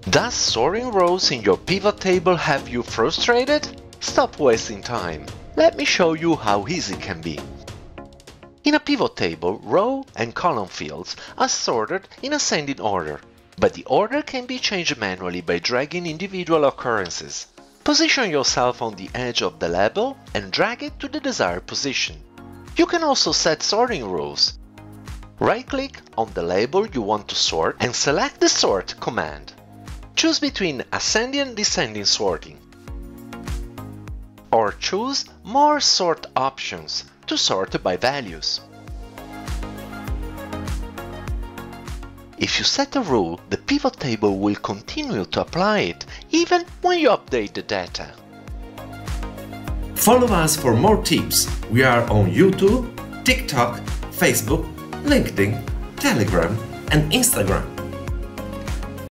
Does sorting rows in your pivot table have you frustrated? Stop wasting time. Let me show you how easy it can be. In a pivot table, row and column fields are sorted in ascending order, but the order can be changed manually by dragging individual occurrences. Position yourself on the edge of the label and drag it to the desired position. You can also set sorting rules. Right-click on the label you want to sort and select the Sort command. Choose between ascending and descending sorting. Or choose More Sort options to sort by values. If you set a rule, the pivot table will continue to apply it even when you update the data. Follow us for more tips. We are on YouTube, TikTok, Facebook, LinkedIn, Telegram and Instagram.